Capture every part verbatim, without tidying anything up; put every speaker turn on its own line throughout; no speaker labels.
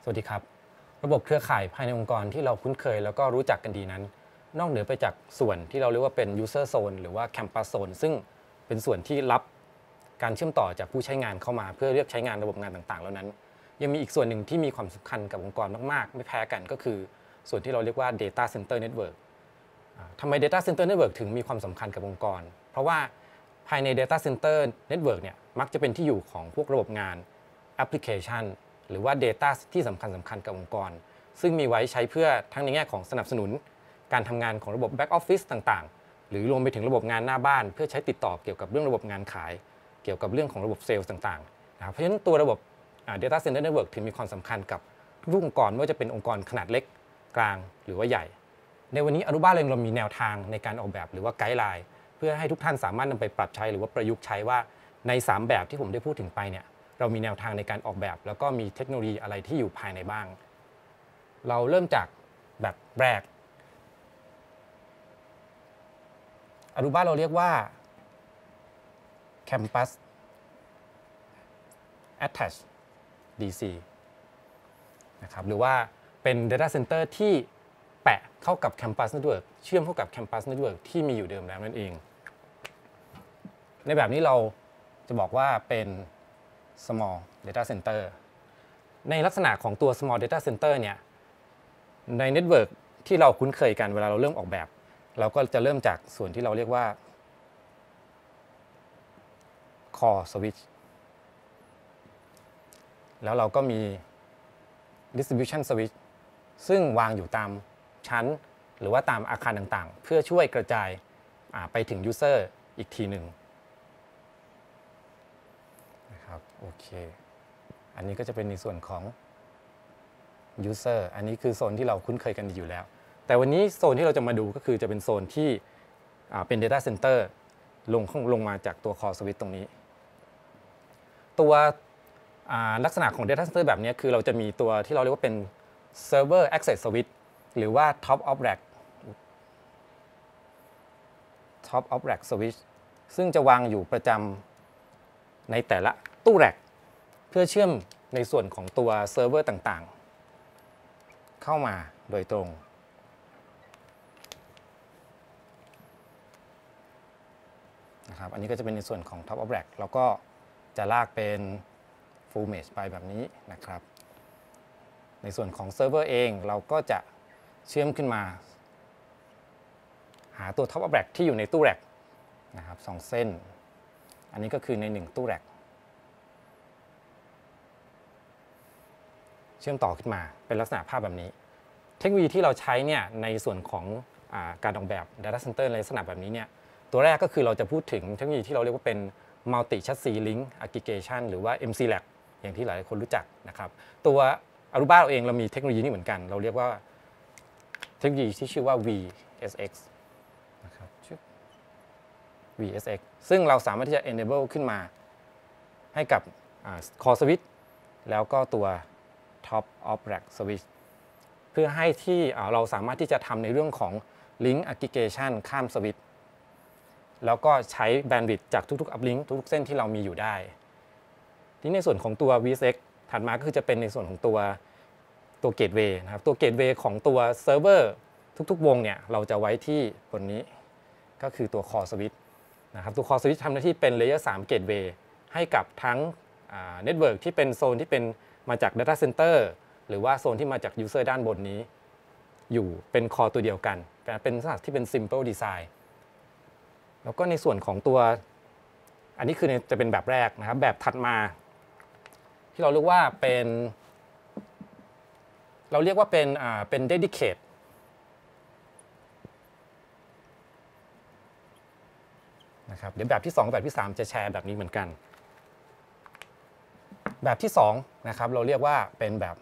สวัสดีครับระบบเครือข่ายภายในองค์กรที่เราคุ้นเคยแล้วก็รู้จักกันดีนั้นนอกเหนือไปจากส่วนที่เราเรียกว่าเป็น user zone หรือว่า campus zone ซึ่งเป็นส่วนที่รับการเชื่อมต่อจากผู้ใช้งานเข้ามาเพื่อเรียกใช้งานระบบงานต่างๆแล้วนั้นยังมีอีกส่วนหนึ่งที่มีความสำคัญกับองค์กรมากๆไม่แพ้กันก็คือส่วนที่เราเรียกว่า data center network ทำไม data center network ถึงมีความสำคัญกับองค์กรเพราะว่าภายใน data center network เนี่ยมักจะเป็นที่อยู่ของพวกระบบงานแอปพลิเคชันหรือว่า Data ที่สำคัญสำคัญกับองค์กรซึ่งมีไว้ใช้เพื่อทั้งในแง่ของสนับสนุนการทำงานของระบบ Back Office ต่างๆหรือรวมไปถึงระบบงานหน้าบ้านเพื่อใช้ติดต่อเกี่ยวกับเรื่องระบบงานขายเกี่ยวกับเรื่องของระบบเซลล์ต่างๆนะครับเพราะฉะนั้นตัวระบบ Data Center Network ถึงมีความสำคัญกับทุกองค์กรไม่ว่าจะเป็นองค์กรขนาดเล็กกลางหรือว่าใหญ่ในวันนี้อนุบาลเองเรามีแนวทางในการออกแบบหรือว่าไกด์ไลน์เพื่อให้ทุกท่านสามารถนำไปปรับใช้หรือว่าประยุกต์ใช้ว่าในสามแบบที่ผมได้พูดถึงไปเนี่ยเรามีแนวทางในการออกแบบแล้วก็มีเทคโนโลยีอะไรที่อยู่ภายในบ้างเราเริ่มจากแบบแรกอนุบาลเราเรียกว่า Campus Attached ดี ซี นะครับหรือว่าเป็น Data Center ที่แปะเข้ากับ Campus Network เชื่อมเข้ากับ Campus Network ที่มีอยู่เดิมแล้วนั่นเองในแบบนี้เราจะบอกว่าเป็น small data center ในลักษณะของตัว small data center เนี่ยใน network ที่เราคุ้นเคยกันเวลาเราเริ่มออกแบบเราก็จะเริ่มจากส่วนที่เราเรียกว่า core switch แล้วเราก็มี distribution switch ซึ่งวางอยู่ตามชั้นหรือว่าตามอาคารต่างๆเพื่อช่วยกระจายไปถึง user อีกทีหนึ่งโอเคอันนี้ก็จะเป็นในส่วนของ user อันนี้คือโซนที่เราคุ้นเคยกันดีอยู่แล้วแต่วันนี้โซนที่เราจะมาดูก็คือจะเป็นโซนที่เป็น data center ลงลงมาจากตัว core switch ตรงนี้ตัวลักษณะของ data center แบบนี้คือเราจะมีตัวที่เราเรียกว่าเป็น server access switch หรือว่า top of rack top of rack switch ซึ่งจะวางอยู่ประจำในแต่ละตู้แร็กเพื่อเชื่อมในส่วนของตัวเซิร์ฟเวอร์ต่างๆเข้ามาโดยตรงนะครับอันนี้ก็จะเป็นในส่วนของ Top of Rack แล้วก็จะลากเป็น Full Mesh ไปแบบนี้นะครับในส่วนของเซิร์ฟเวอร์เองเราก็จะเชื่อมขึ้นมาหาตัว Top of Rack ที่อยู่ในตู้แร็กนะครับสองเส้นอันนี้ก็คือในหนึ่งตู้แร็กเชื่อมต่อขึ้นมาเป็นลักษณะภาพแบบนี้เทคโนโลยีที่เราใช้เนี่ยในส่วนของอาการออกแบบ Data Center ในลักษณะแบบนี้เนี่ยตัวแรกก็คือเราจะพูดถึงเทคโนโลยีที่เราเรียกว่าเป็น Multi Chassis Link Aggregation หรือว่า เอ็ม ซี แลบ อย่างที่หลายคนรู้จักนะครับตัวอารูบ้าเราเองเรามีเทคโนโลยีนี้เหมือนกันเราเรียกว่าเทคโนโลยีที่ชื่อว่า วี เอส เอ็กซ์ นะครับ วี เอส เอ็กซ์ ซึ่งเราสามารถที่จะ enable ขึ้นมาให้กับ Core Switch แล้วก็ตัวTop of Rack Switch เพื่อให้ที่เราสามารถที่จะทำในเรื่องของ Link Aggregation ข้ามสวิตช์แล้วก็ใช้แบนด์วิดต์จากทุกๆ uplink ทุกๆเส้นที่เรามีอยู่ได้ที่ในส่วนของตัว วี เอส เอ็กซ์ ถัดมาก็คือจะเป็นในส่วนของตัวตัว Gateway นะครับตัว Gateway ของตัวเซิร์ฟเวอร์ทุกๆวงเนี่ยเราจะไว้ที่บนนี้ก็คือตัว Core Switch นะครับตัว Core Switch ทำหน้าที่เป็น Layer สาม Gateway ให้กับทั้ง Network ที่เป็นโซนที่เป็นมาจาก Data Center หรือว่าโซนที่มาจาก User ด้านบนนี้อยู่เป็นคอตัวเดียวกันเป็นลักษณะที่เป็น Simple Design แล้วก็ในส่วนของตัวอันนี้คือจะเป็นแบบแรกนะครับแบบถัดมาที่เราเรียกว่าเป็นเราเรียกว่าเป็นอ่าเป็น Dedicate นะครับเดี๋ยวแบบที่สองแบบที่สามจะแชร์แบบนี้เหมือนกันแบบที่สองนะครับเราเรียกว่าเป็นแบบ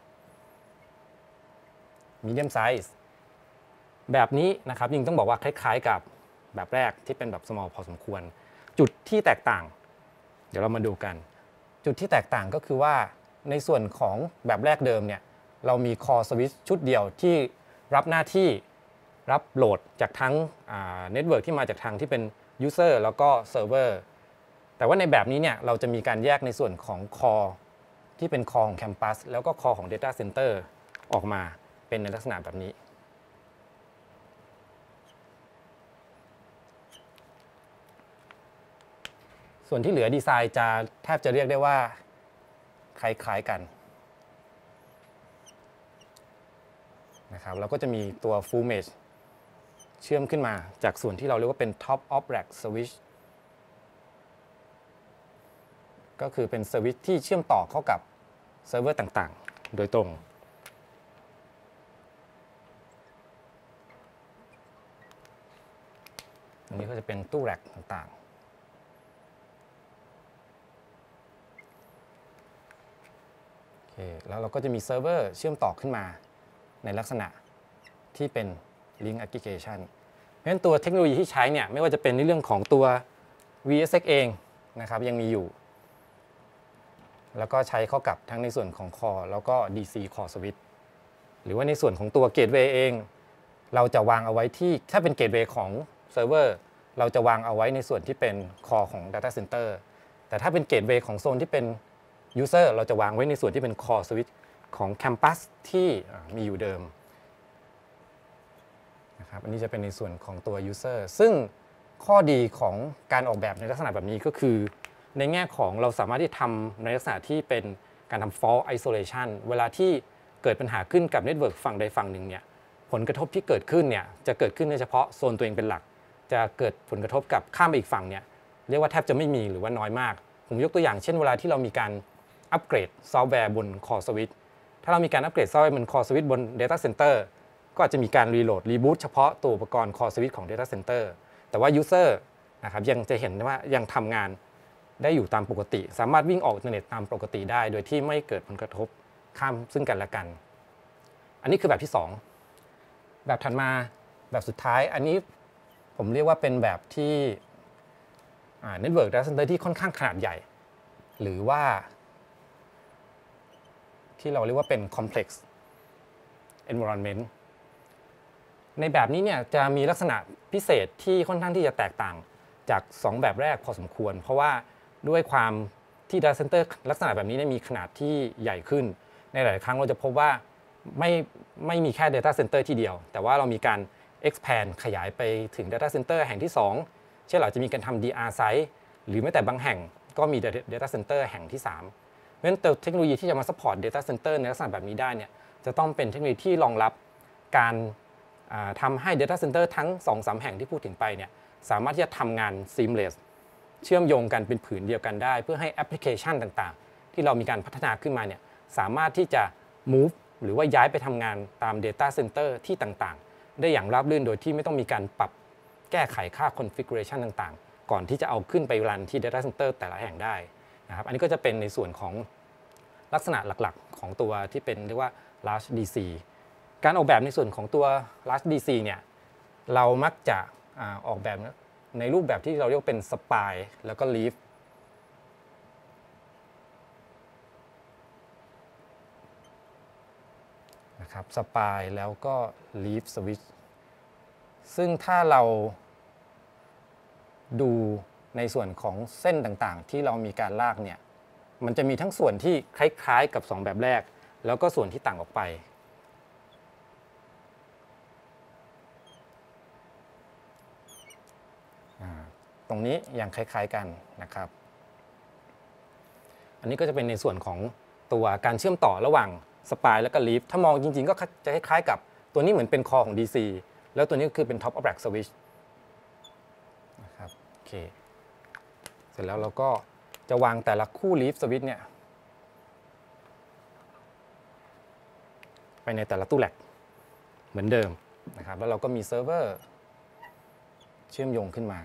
medium size แบบนี้นะครับยิ่งต้องบอกว่าคล้ายๆกับแบบแรกที่เป็นแบบ small พอสมควรจุดที่แตกต่างเดี๋ยวเรามาดูกันจุดที่แตกต่างก็คือว่าในส่วนของแบบแรกเดิมเนี่ยเรามี core switch ชุดเดียวที่รับหน้าที่รับโหลดจากทั้งเน็ตเวิร์กที่มาจากทางที่เป็น user แล้วก็ server แต่ว่าในแบบนี้เนี่ยเราจะมีการแยกในส่วนของ core ที่เป็นคอของแคมปัสแล้วก็คอของ Data Center ออกมาเป็นในลักษณะแบบนี้ส่วนที่เหลือดีไซน์จะแทบจะเรียกได้ว่าคล้ายๆกันนะครับแล้วก็จะมีตัว Full Mesh เชื่อมขึ้นมาจากส่วนที่เราเรียกว่าเป็น Top of Rack Switch ก็คือเป็นสวิตช์ที่เชื่อมต่อเข้ากับเซิร์ฟเวอร์ต่างๆโดยตรงอันนี้ก็จะเป็นตู้แร็กต่างๆโอเคแล้วเราก็จะมีเซิร์ฟเวอร์เชื่อมต่อขึ้นมาในลักษณะที่เป็น Link Aggregation เพราะฉะนั้นตัวเทคโนโลยีที่ใช้เนี่ยไม่ว่าจะเป็นในเรื่องของตัว วี เอส เอ็กซ์ เองนะครับยังมีอยู่แล้วก็ใช้เข้ากับทั้งในส่วนของ Core แล้วก็ ดี ซี Core Switch หรือว่าในส่วนของตัว Gateway เองเราจะวางเอาไว้ที่ถ้าเป็น Gateway ของเซิร์ฟเวอร์เราจะวางเอาไว้ในส่วนที่เป็น Core ของ Data Center แต่ถ้าเป็น Gateway ของโซนที่เป็น User เราจะวางไว้ในส่วนที่เป็น Core Switch ของ Campus ที่มีอยู่เดิมนะครับอันนี้จะเป็นในส่วนของตัว User ซึ่งข้อดีของการออกแบบในลักษณะแบบนี้ก็คือในแง่ของเราสามารถที่ทำในลักษณะที่เป็นการทำ fault isolation เวลาที่เกิดปัญหาขึ้นกับเน็ตเวิร์กฝั่งใดฝั่งหนึ่งเนี่ยผลกระทบที่เกิดขึ้นเนี่ยจะเกิดขึ้นเฉพาะโซนตัวเองเป็นหลักจะเกิดผลกระทบกับข้ามไปอีกฝั่งเนี่ยเรียกว่าแทบจะไม่มีหรือว่าน้อยมากผมยกตัวอย่างเช่นเวลาที่เรามีการอัปเกรดซอฟต์แวร์บน Core Switch ถ้าเรามีการอัปเกรดซอฟต์แวร์บน Core Switch บน Data Center ก็อาจจะมีการรีโหลดรีบูตเฉพาะตัวอุปกรณ์ Core Switch ของ Data Center แต่ว่า User นะครับยังจะเห็นว่ายังทำงานได้อยู่ตามปกติสามารถวิ่งออกอินเทอร์เน็ตตามปกติได้โดยที่ไม่เกิดผลกระทบข้ามซึ่งกันและกันอันนี้คือแบบที่สองแบบถัดมาแบบสุดท้ายอันนี้ผมเรียกว่าเป็นแบบที่เน็ตเวิร์ก Data Center ที่ค่อนข้างขนาดใหญ่หรือว่าที่เราเรียกว่าเป็น Complex Environment ในแบบนี้เนี่ยจะมีลักษณะพิเศษที่ค่อนข้างที่จะแตกต่างจากสองแบบแรกพอสมควรเพราะว่าด้วยความที่ Data Center ลักษณะแบบนี้มีขนาดที่ใหญ่ขึ้นในหลายครั้งเราจะพบว่าไม่ไม่มีแค่ Data Center ที่เดียวแต่ว่าเรามีการ expand ขยายไปถึง Data Center แห่งที่สองเช่นเราจะมีการทำ ดี อาร์ Site หรือแม้แต่บางแห่งก็มี Data Center แห่งที่สามเพราะฉะนั้นเทคโนโลยีที่จะมา support Data Center ในลักษณะแบบนี้ได้เนี่ยจะต้องเป็นเทคโนโลยีที่รองรับการทำให้ Data Center ทั้ง สองถึงสาม แห่งที่พูดถึงไปเนี่ยสามารถที่จะทำงาน seamless เชื่อมโยงกันเป็นผืนเดียวกันได้เพื่อให้แอปพลิเคชันต่างๆที่เรามีการพัฒนาขึ้นมาเนี่ยสามารถที่จะ move หรือว่าย้ายไปทำงานตาม Data Center ที่ต่างๆได้อย่างราบรื่นโดยที่ไม่ต้องมีการปรับแก้ไขค่า configuration ต่างๆก่อนที่จะเอาขึ้นไปรันที่ Data Center แต่ละแห่งได้นะครับอันนี้ก็จะเป็นในส่วนของลักษณะหลักๆของตัวที่เป็นเรียกว่า large ดี ซี การออกแบบในส่วนของตัว large ดี ซี เนี่ยเรามักจะออกแบบในรูปแบบที่เราเรียกว่าเป็น spine แล้วก็ leaf นะครับ spine แล้วก็ leaf switch ซึ่งถ้าเราดูในส่วนของเส้นต่างๆที่เรามีการลากเนี่ยมันจะมีทั้งส่วนที่คล้ายๆกับสองแบบแรกแล้วก็ส่วนที่ต่างออกไปตรงนี้ยังคล้ายๆกันนะครับอันนี้ก็จะเป็นในส่วนของตัวการเชื่อมต่อระหว่างสปายและก็ลีฟถ้ามองจริงๆก็จะคล้ายๆกับตัวนี้เหมือนเป็นคอของ ดี ซี แล้วตัวนี้ก็คือเป็น Top of Rack Switch นะครับโอเคเสร็จแล้วเราก็จะวางแต่ละคู่ลีฟสวิตช์เนี่ยไปในแต่ละตู้แร็กเหมือนเดิมนะครับแล้วเราก็มีเซิร์ฟเวอร์เชื่อมโยงขึ้นมา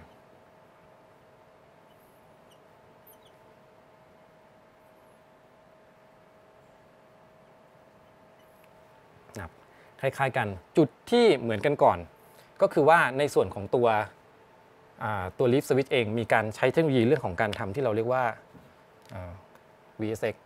คล้ายๆกันจุดที่เหมือนกันก่อนก็คือว่าในส่วนของตัวตัว Leaf Switch เองมีการใช้เทคโนโลยีเรื่องของการทำที่เราเรียกว่า วี เอส เอ็กซ์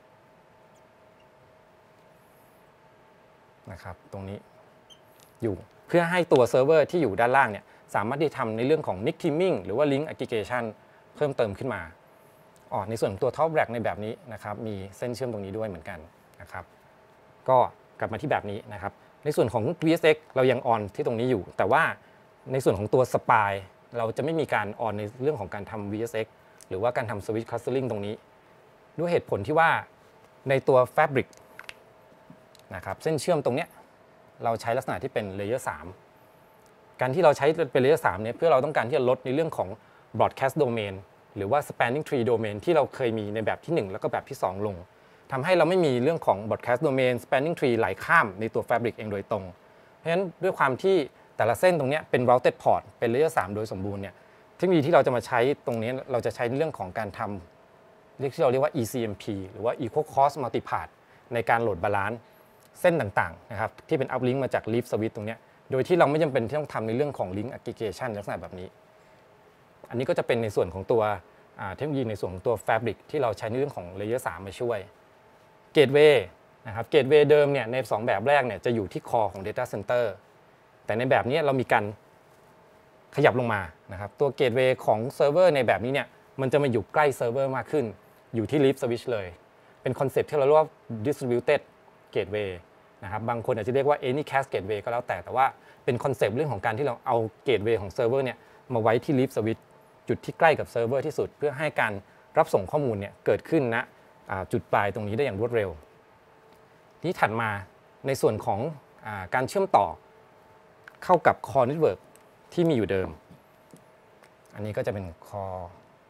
นะครับตรงนี้อยู่เพื่อให้ตัวเซิร์ฟเวอร์ที่อยู่ด้านล่างเนี่ยสามารถที่ทำในเรื่องของ Nick Teaming หรือว่า Link Aggregation เพิ่มเติมขึ้นมาอ๋อในส่วนของตัว Top Rack ในแบบนี้นะครับมีเส้นเชื่อมตรงนี้ด้วยเหมือนกันนะครับก็กลับมาที่แบบนี้นะครับในส่วนของ วี เอส เอ็กซ์ เรายังออนที่ตรงนี้อยู่แต่ว่าในส่วนของตัว Spy เราจะไม่มีการออนในเรื่องของการทำ วี เอส เอ็กซ์ หรือว่าการทำ Switch Clustering ตรงนี้ด้วยเหตุผลที่ว่าในตัว Fabric นะครับเส้นเชื่อมตรงเนี้ยเราใช้ลักษณะที่เป็น Layer สามการที่เราใช้เป็น Layer สามเนี่ยเพื่อเราต้องการที่จะลดในเรื่องของ Broadcast Domain หรือว่า Spanning Tree Domain ที่เราเคยมีในแบบที่หนึ่งแล้วก็แบบที่สองลงทำให้เราไม่มีเรื่องของ broadcast domain spanning tree ไหลข้ามในตัว fabric เองโดยตรงเพราะฉะนั้นด้วยความที่แต่ละเส้นตรงนี้เป็น routed port เป็น layer สามโดยสมบูรณ์เนี่ยเทคโนโลยีที่เราจะมาใช้ตรงนี้เราจะใช้เรื่องของการทำเรียกที่เราเรียกว่า อี ซี เอ็ม พี หรือว่า equal cost multipath ในการโหลดบาลานซ์เส้นต่างๆนะครับที่เป็น uplink มาจาก leaf switch ตรงนี้โดยที่เราไม่จำเป็นที่ต้องทำในเรื่องของ link aggregation ลักษณะแบบนี้อันนี้ก็จะเป็นในส่วนของตัวเทคโนโลยีในส่วนของตัว fabric ที่เราใช้ในเรื่องของ layer สามมาช่วยเกตเวย์นะครับเกตเวย์เดิมเนี่ยในสองแบบแรกเนี่ยจะอยู่ที่คอของ Data Center แต่ในแบบนี้เรามีการขยับลงมานะครับตัวเกตเวย์ของเซิร์ฟเวอร์ในแบบนี้เนี่ยมันจะมาอยู่ใกล้เซิร์ฟเวอร์มากขึ้นอยู่ที่ Leaf Switch เลยเป็นคอนเซปต์ที่เราเรียกว่า Distributed Gateway นะครับบางคนอาจจะเรียกว่า Anycast Gateway ก็แล้วแต่แต่ว่าเป็นคอนเซปต์เรื่องของการที่เราเอาเกตเวย์ของเซิร์ฟเวอร์เนี่ยมาไว้ที่ Leaf Switch จุดที่ใกล้กับเซิร์ฟเวอร์ที่สุดเพื่อให้การรับส่งข้อมูลเนี่ยเกิดขึ้นณจุดปลายตรงนี้ได้อย่างรวดเร็วที่ถัดมาในส่วนของอาการเชื่อมต่อเข้ากับ Core Network ที่มีอยู่เดิมอันนี้ก็จะเป็น Core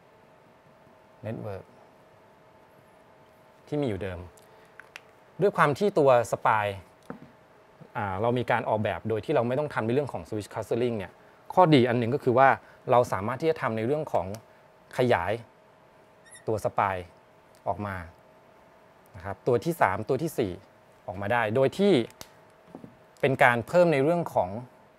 Network ที่มีอยู่เดิมด้วยความที่ตัว Spy เรามีการออกแบบโดยที่เราไม่ต้องทำในเรื่องของ Switch Clustering เนี่ยข้อดีอันหนึ่งก็คือว่าเราสามารถที่จะทำในเรื่องของขยายตัว Spy ออกมานะครับตัวที่สามตัวที่สี่ออกมาได้โดยที่เป็นการเพิ่มในเรื่องของ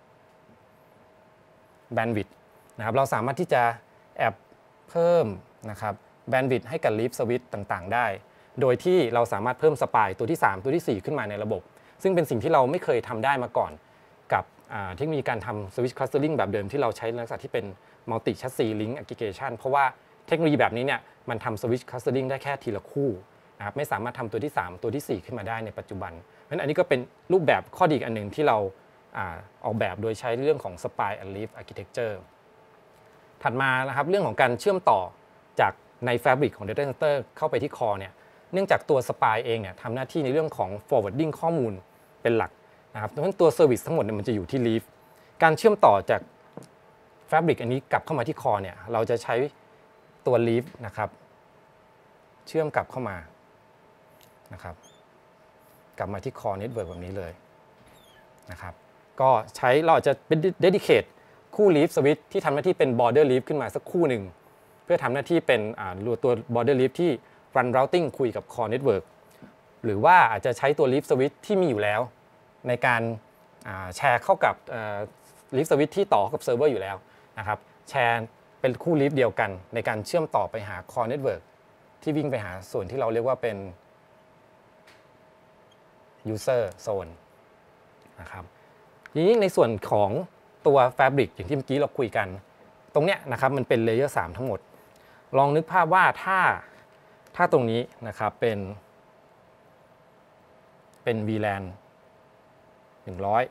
Bandwidth นะครับเราสามารถที่จะแอบเพิ่มนะครับ Bandwidth ให้กับ Leaf Switch ต่างๆได้โดยที่เราสามารถเพิ่ม Spy ตัวที่สามตัวที่สี่ขึ้นมาในระบบซึ่งเป็นสิ่งที่เราไม่เคยทำได้มาก่อนกับเทคโนโลยีการทำ Switch Clustering แบบเดิมที่เราใช้ลักษณะที่เป็น Multi Chassis Link Aggregation เพราะว่าเทคโนโลยีแบบนี้เนี่ยมันทำ Switch Clustering ได้แค่ทีละคู่นะครับไม่สามารถทำตัวที่สามตัวที่สี่ขึ้นมาได้ในปัจจุบันเพราะฉะนั้นอันนี้ก็เป็นรูปแบบข้อดีอันหนึ่งที่เราออกแบบโดยใช้เรื่องของ Spy and Leaf Architecture ถัดมานะครับเรื่องของการเชื่อมต่อจากใน Fabric ของ Data Center เข้าไปที่ Core เนี่ยเนื่องจากตัว Spy เองเนี่ยทำหน้าที่ในเรื่องของ forwarding ข้อมูลเป็นหลักนะครับเพราะฉะนั้นตัว Service ทั้งหมดเนี่ยมันจะอยู่ที่ Leaf การเชื่อมต่อจาก Fabric อันนี้กลับเข้ามาที่ Core เนี่ยเราจะใช้ตัว Leaf นะครับเชื่อมกลับเข้ามานะครับกลับมาที่ Core Network แบบนี้เลยนะครับก็ใช้เราจะเป็น dedicate คู่ Leaf Switch ที่ทำหน้าที่เป็น border leaf ขึ้นมาสักคู่หนึ่งเพื่อทำหน้าที่เป็นตัว border leaf ที่ run routing คุยกับ Core Network หรือว่าอาจจะใช้ตัว Leaf Switch ที่มีอยู่แล้วในการแชร์เข้ากับ Leaf Switch ที่ต่อกับเซิร์ฟเวอร์อยู่แล้วนะครับแชร์เป็นคู่ Leaf เดียวกันในการเชื่อมต่อไปหา Core Network ที่วิ่งไปหาส่วนที่เราเรียกว่าเป็น user zone นะครับทีนี้ในส่วนของตัว Fabric อย่างที่เมื่อกี้เราคุยกันตรงเนี้ยนะครับมันเป็น Layer สามทั้งหมดลองนึกภาพว่าถ้าถ้าตรงนี้นะครับเป็นเป็น วี แลน หนึ่งร้อย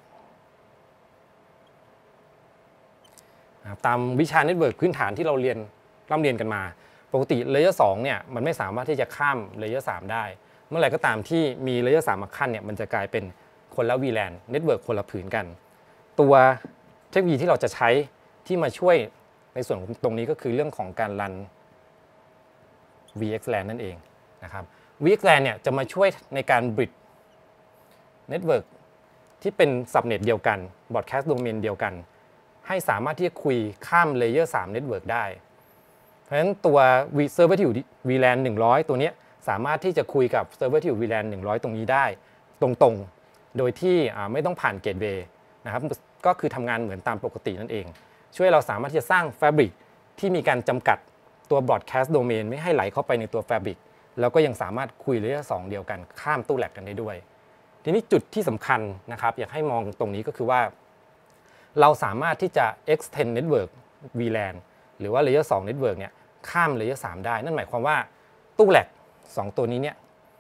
นะครับตามวิชา Network พื้นฐานที่เราเรียนร่ำเรียนกันมาปกติ Layer สองเนี่ยมันไม่สามารถที่จะข้าม Layer สามได้เมื่อไหร่ก็ตามที่มี Layer สามมาขั้นเนี่ยมันจะกลายเป็นคนละ วี แลน Network คนละผืนกันตัวเทคโนโลยีที่เราจะใช้ที่มาช่วยในส่วนของตรงนี้ก็คือเรื่องของการรัน วี เอ็กซ์ แลน นั่นเองนะครับ วี เอ็กซ์ แลน เนี่ยจะมาช่วยในการ bridge Network ที่เป็น Subnet เดียวกัน Broadcast Domain เดียวกันให้สามารถที่จะคุยข้าม Layer สาม Network ได้เพราะฉะนั้นตัว Server ที่อยู่ วี แลน หนึ่งร้อยตัวนี้สามารถที่จะคุยกับ Server ที่อยู่ วี แลน หนึ่งร้อยตรงนี้ได้ตรงๆโดยที่ไม่ต้องผ่าน Gateway นะครับก็คือทำงานเหมือนตามปกตินั่นเองช่วยเราสามารถที่จะสร้าง Fabric ที่มีการจำกัดตัว Broadcast Domain ไม่ให้ไหลเข้าไปในตัว Fabric แล้วก็ยังสามารถคุย Layer สองเดียวกันข้ามตู้แลกกันได้ด้วยทีนี้จุดที่สำคัญนะครับอยากให้มองตรงนี้ก็คือว่าเราสามารถที่จะ extend network วี แลน หรือว่า Layer สอง network เนี่ยข้ามเลเยอร์สามได้นั่นหมายความว่าตู้แหลกสองตัวนี้เนี่ย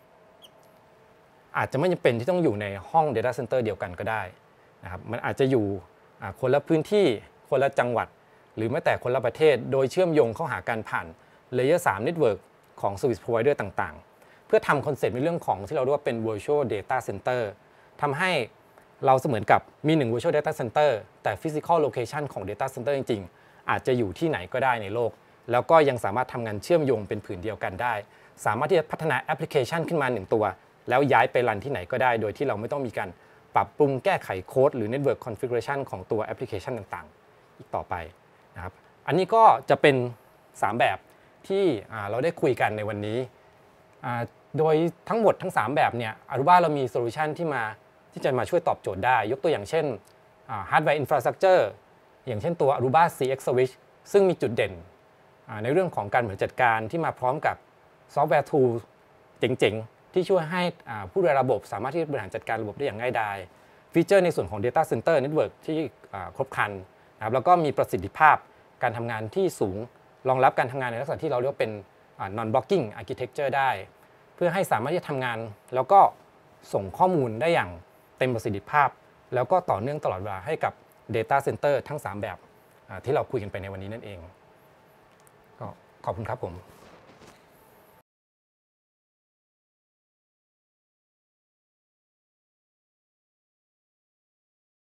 อาจจะไม่จำเป็นที่ต้องอยู่ในห้อง Data Center เดียวกันก็ได้นะครับมันอาจจะอยู่คนละพื้นที่คนละจังหวัดหรือแม้แต่คนละประเทศโดยเชื่อมโยงเข้าหากันผ่านเลเยอร์สาม Network ของ Service Provider ต่างๆเพื่อทำคอนเซ็ปต์ในเรื่องของที่เราเรียกว่าเป็น Virtual Data Center ทำให้เราเสมือนกับมีหนึ่ง Virtual Data Center แต่ Physical Location ของ Data Center จริงๆอาจจะอยู่ที่ไหนก็ได้ในโลกแล้วก็ยังสามารถทำงานเชื่อมโยงเป็นผืนเดียวกันได้สามารถที่จะพัฒนาแอปพลิเคชันขึ้นมาหนึ่งตัวแล้วย้ายไปรันที่ไหนก็ได้โดยที่เราไม่ต้องมีการปรับปรุงแก้ไขโค้ดหรือ Network Configuration ของตัวแอปพลิเคชันต่างๆอีกต่อไปนะครับอันนี้ก็จะเป็นสามแบบที่เราได้คุยกันในวันนี้โดยทั้งหมดทั้งสามแบบเนี่ย Aruba เรามีโซลูชันที่มาที่จะมาช่วยตอบโจทย์ได้ยกตัวอย่างเช่น Hardware Infrastructure อย่างเช่นตัว Aruba ซี เอ็กซ์ Switch ซึ่งมีจุดเด่นในเรื่องของการบริหารจัดการที่มาพร้อมกับซอฟต์แวร์ tool เจ๋งๆที่ช่วยให้ผู้ดูแลระบบสามารถที่จะบริหารจัดการระบบได้อย่างง่ายดายฟีเจอร์ในส่วนของ Data Center Network ที่ครบครันนะครับแล้วก็มีประสิทธิภาพการทำงานที่สูงรองรับการทำงานในลักษณะที่เราเรียกว่าเป็น non blocking architecture ได้เพื่อให้สามารถที่จะทำงานแล้วก็ส่งข้อมูลได้อย่างเต็มประสิทธิภาพแล้วก็ต่อเนื่องตลอดเวลาให้กับ Data Center ทั้งสามแบบที่เราคุยกันไปในวันนี้นั่นเองก็ขอบคุณครับผม